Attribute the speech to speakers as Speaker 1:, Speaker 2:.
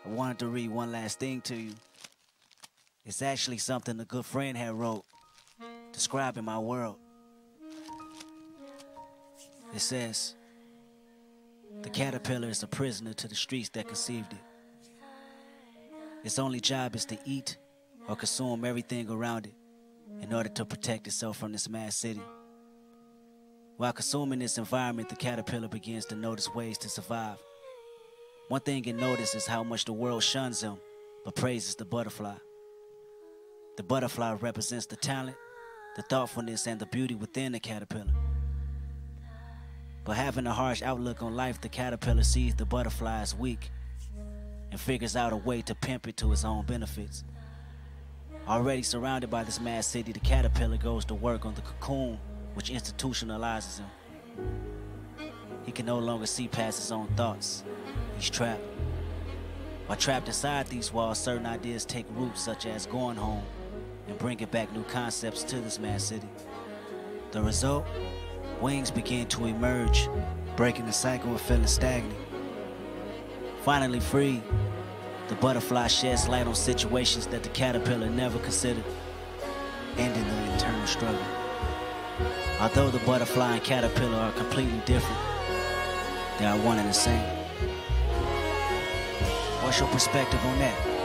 Speaker 1: I wanted to read one last thing to you. It's actually something a good friend had wrote, describing my world. It says, the caterpillar is a prisoner to the streets that conceived it. Its only job is to eat or consume everything around it in order to protect itself from this mad city. While consuming this environment, the caterpillar begins to notice ways to survive. One thing it notices is how much the world shuns him, but praises the butterfly. The butterfly represents the talent, the thoughtfulness, and the beauty within the caterpillar. But having a harsh outlook on life, the caterpillar sees the butterfly as weak and figures out a way to pimp it to his own benefits. Already surrounded by this mad city, the caterpillar goes to work on the cocoon, which institutionalizes him. He can no longer see past his own thoughts. He's trapped. While trapped inside these walls, certain ideas take root, such as going home and bringing back new concepts to this mad city. The result? Wings begin to emerge, breaking the cycle of feeling stagnant. Finally free, the butterfly sheds light on situations that the caterpillar never considered, ending the internal struggle. Although the butterfly and caterpillar are completely different, they are one and the same. What's your perspective on that?